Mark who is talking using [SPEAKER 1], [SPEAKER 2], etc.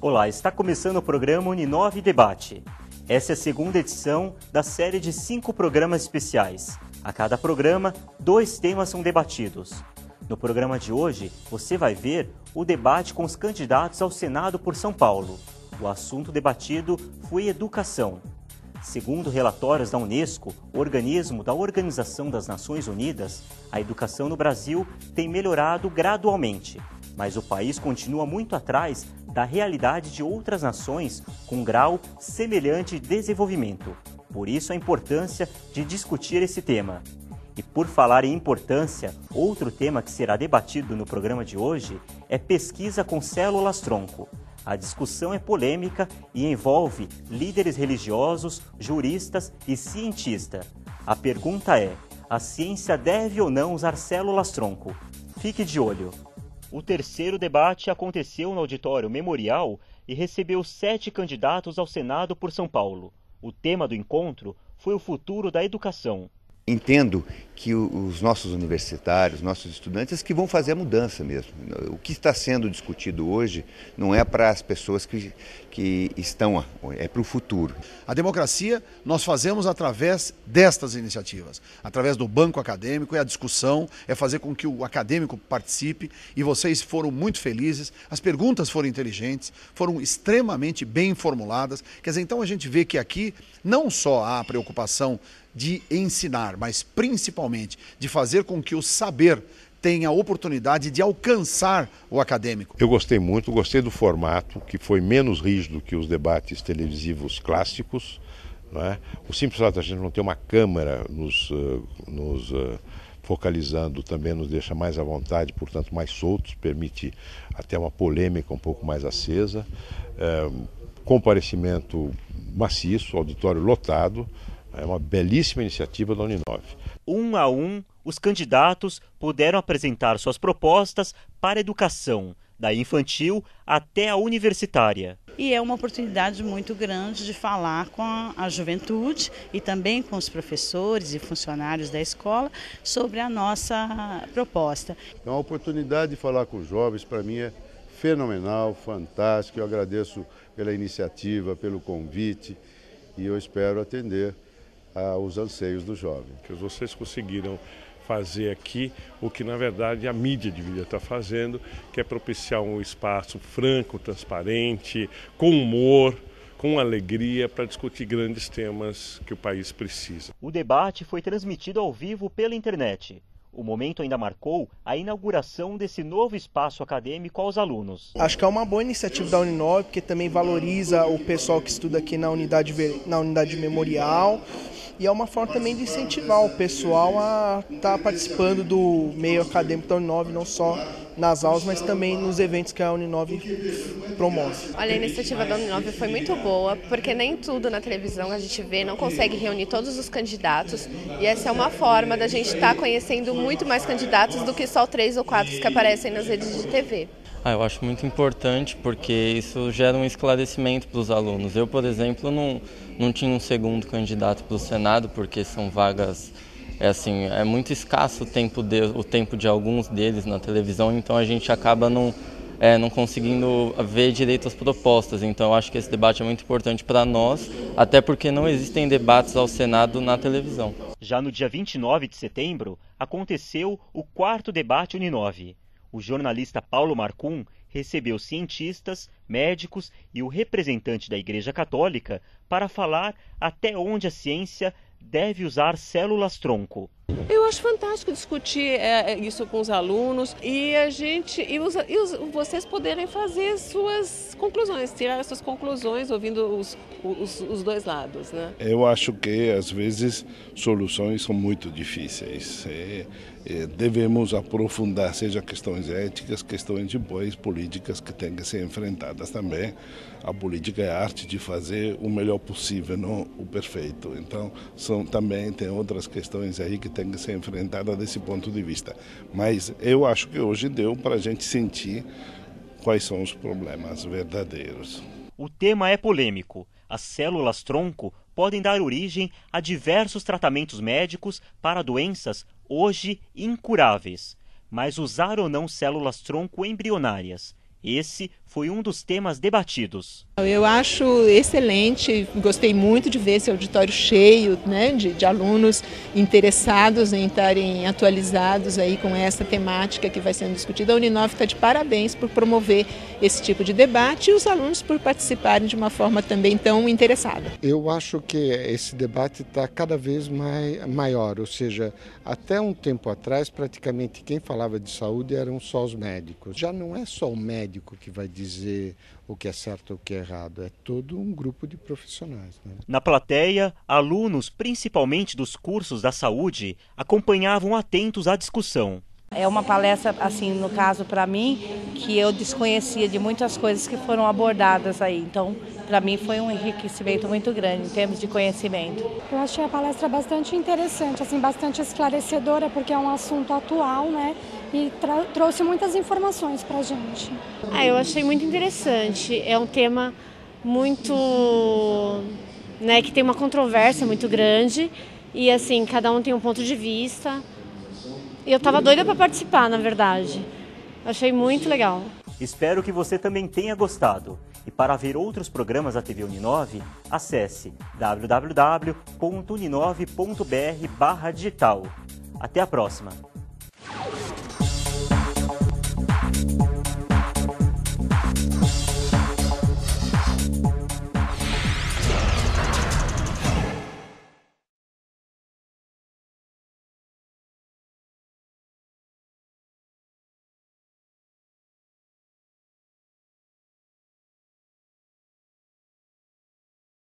[SPEAKER 1] Olá, está começando o programa Uninove Debate. Essa é a segunda edição da série de 5 programas especiais. A cada programa, 2 temas são debatidos. No programa de hoje, você vai ver o debate com os candidatos ao Senado por São Paulo. O assunto debatido foi educação. Segundo relatórios da Unesco, organismo da Organização das Nações Unidas, a educação no Brasil tem melhorado gradualmente, mas o país continua muito atrás da realidade de outras nações com grau semelhante de desenvolvimento. Por isso a importância de discutir esse tema. E por falar em importância, outro tema que será debatido no programa de hoje é pesquisa com células-tronco. A discussão é polêmica e envolve líderes religiosos, juristas e cientistas. A pergunta é: a ciência deve ou não usar células-tronco? Fique de olho. O terceiro debate aconteceu no Auditório Memorial e recebeu 7 candidatos ao Senado por São Paulo. O tema do encontro foi o futuro da educação.
[SPEAKER 2] Entendo que os nossos universitários, nossos estudantes, que vão fazer a mudança mesmo. O que está sendo discutido hoje não é para as pessoas que estão, é para o futuro.
[SPEAKER 3] A democracia nós fazemos através destas iniciativas, através do banco acadêmico, é a discussão, é fazer com que o acadêmico participe, e vocês foram muito felizes, as perguntas foram inteligentes, foram extremamente bem formuladas. Quer dizer, então a gente vê que aqui não só há a preocupação de ensinar, mas principalmente de fazer com que o saber tenha a oportunidade de alcançar o acadêmico.
[SPEAKER 4] Eu gostei muito, gostei do formato, que foi menos rígido que os debates televisivos clássicos, não é? O simples fato de a gente não ter uma câmera nos focalizando também nos deixa mais à vontade, portanto mais soltos, permite até uma polêmica um pouco mais acesa, comparecimento maciço, auditório lotado. É uma belíssima iniciativa da Uninove.
[SPEAKER 1] Um a um, os candidatos puderam apresentar suas propostas para a educação, da infantil até a universitária.
[SPEAKER 5] E é uma oportunidade muito grande de falar com a juventude e também com os professores e funcionários da escola sobre a nossa proposta.
[SPEAKER 6] É uma oportunidade de falar com os jovens, para mim é fenomenal, fantástico. Eu agradeço pela iniciativa, pelo convite, e eu espero atender aos anseios do jovem.
[SPEAKER 4] Que vocês conseguiram fazer aqui o que na verdade a mídia deveria estar fazendo, que é propiciar um espaço franco, transparente, com humor, com alegria, para discutir grandes temas que o país precisa.
[SPEAKER 1] O debate foi transmitido ao vivo pela internet. O momento ainda marcou a inauguração desse novo espaço acadêmico aos alunos.
[SPEAKER 7] Acho que é uma boa iniciativa da Uninove, porque também valoriza o pessoal que estuda aqui na unidade memorial. E é uma forma também de incentivar o pessoal a estar participando do meio acadêmico da Uninove, não só nas aulas, mas também nos eventos que a Uninove promove.
[SPEAKER 8] Olha, a iniciativa da Uninove foi muito boa, porque nem tudo na televisão a gente vê, não consegue reunir todos os candidatos, e essa é uma forma da gente estar conhecendo muito mais candidatos do que só 3 ou 4 que aparecem nas redes de TV.
[SPEAKER 9] Eu acho muito importante, porque isso gera um esclarecimento para os alunos. Eu, por exemplo, não tinha um segundo candidato para o Senado, porque são vagas, é muito escasso o tempo de alguns deles na televisão, então a gente acaba não conseguindo ver direito as propostas. Então eu acho que esse debate é muito importante para nós, até porque não existem debates ao Senado na televisão.
[SPEAKER 1] Já no dia 29 de setembro, aconteceu o 4º debate Uninove. O jornalista Paulo Marcum recebeu cientistas, médicos e o representante da Igreja Católica para falar até onde a ciência deve usar células-tronco.
[SPEAKER 10] Eu acho fantástico discutir isso com os alunos e vocês poderem fazer suas conclusões, tirar suas conclusões ouvindo os dois lados, né?
[SPEAKER 6] Eu acho que às vezes soluções são muito difíceis. Devemos aprofundar, seja questões éticas, questões depois políticas que têm que ser enfrentadas também. A política é a arte de fazer o melhor possível, não o perfeito. Então também tem outras questões aí que têm que ser enfrentadas desse ponto de vista. Mas eu acho que hoje deu para a gente sentir quais são os problemas verdadeiros.
[SPEAKER 1] O tema é polêmico. As células-tronco podem dar origem a diversos tratamentos médicos para doenças hoje incuráveis. Mas usar ou não células-tronco embrionárias Esse foi um dos temas debatidos.
[SPEAKER 11] Eu acho excelente, gostei muito de ver esse auditório cheio, né, de alunos interessados em estarem atualizados aí com essa temática que vai sendo discutida. A Uninove está de parabéns por promover esse tipo de debate e os alunos por participarem de uma forma também tão interessada.
[SPEAKER 12] Eu acho que esse debate está cada vez maior, ou seja, até um tempo atrás praticamente quem falava de saúde eram só os médicos. Já não é só o médico que vai dizer o que é certo ou o que é errado, é todo um grupo de profissionais, né?
[SPEAKER 1] Na plateia, alunos, principalmente dos cursos da saúde, acompanhavam atentos à discussão.
[SPEAKER 13] É uma palestra, assim, no caso para mim, que eu desconhecia de muitas coisas que foram abordadas aí. Então, para mim foi um enriquecimento muito grande em termos de conhecimento.
[SPEAKER 14] Eu achei a palestra bastante interessante, assim, bastante esclarecedora, porque é um assunto atual, né? E trouxe muitas informações para a gente.
[SPEAKER 15] Eu achei muito interessante. É um tema muito, né, que tem uma controvérsia muito grande e assim cada um tem um ponto de vista. E eu estava doida para participar, na verdade. Achei muito legal.
[SPEAKER 1] Espero que você também tenha gostado. E para ver outros programas da TV Uninove, acesse www.uninove.br/digital. Até a próxima!